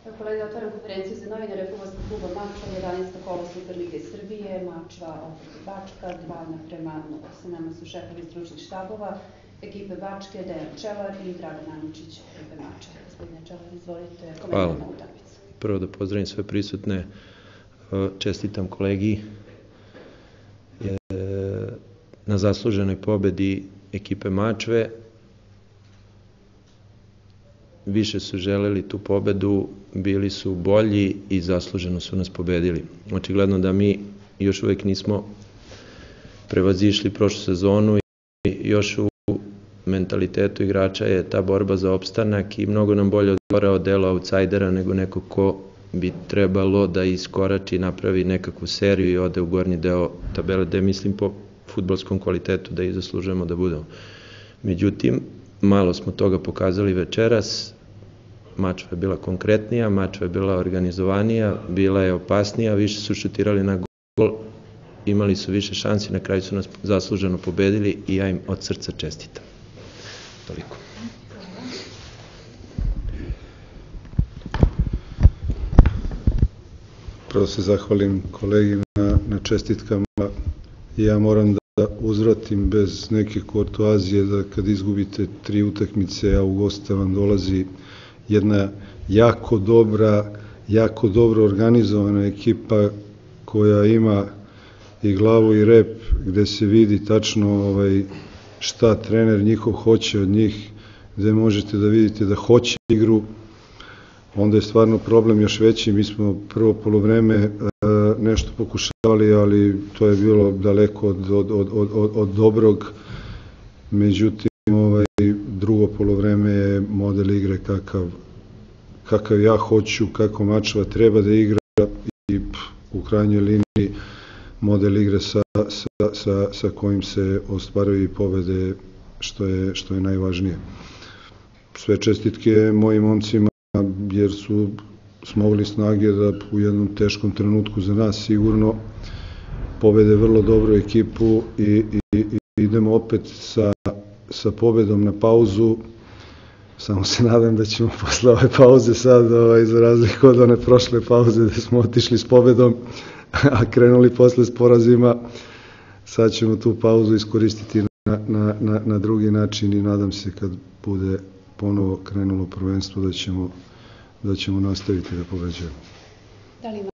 Kolega, otvaram konferenciju za novinare fudbalskog kluba Mačva, 11. kolo Superlige Srbije, Mačva opet Bačka, 2:0 sa nama su šefovi stručnih štabova ekipe Bačke, Dejan Čelar i Dragan Aničić, ekipe Mačva. Gospodine Čelar, izvolite, komentar na utakmicu. Prvo da pozdravim sve prisutne, čestitam kolegi na zasluženoj pobedi ekipe Mačve. Više su želeli tu pobedu, bili su bolji i zasluženo su nas pobedili. Očigledno da mi još uvek nismo prevazišli prošlu sezonu i još u mentalitetu igrača je ta borba za opstanak i mnogo nam bolje odgovara od dela outsidera nego neko ko bi trebalo da iskorači, napravi nekakvu seriju i ode u gornji deo tabele, gde mislim po fudbalskom kvalitetu da i zaslužujemo da budemo. Međutim, malo smo toga pokazali večeras, Mačva je bila konkretnija, Mačva je bila organizovanija, bila je opasnija, više su šutirali na gol, imali su više šansi, na kraju su nas zasluženo pobedili i ja im od srca čestitam. Toliko. Prvo se zahvalim kolegi na čestitkama i ja moram da uzvratim bez neke kurtoazije da kad izgubite 3 utakmice, a u goste vam dolazi jedna jako dobro organizovana ekipa koja ima i glavu i rep gde se vidi tačno šta trener njihov hoće od njih, gde možete da vidite da hoće igru, onda je stvarno problem još veći. Mi smo prvo polovreme nešto pokušavali, ali to je bilo daleko od dobrog. Međutim, drugo polovreme je model igre kakav ja hoću, kako Mačva treba da igra i u krajnjoj liniji model igre sa kojim se ostvaruju i pobede, što je najvažnije. Sve čestitke mojim momcima jer su smogli snage da u jednom teškom trenutku za nas sigurno pobede vrlo dobru ekipu i idemo opet sa pobedom na pauzu. Samo se nadam da ćemo posle ove pauze sad, za razliku od one prošle pauze gde smo otišli s pobedom, a krenuli posle s porazima, sad ćemo tu pauzu iskoristiti na drugi način i nadam se kad bude ponovo krenulo prvenstvo da ćemo nastaviti da pobeđujemo.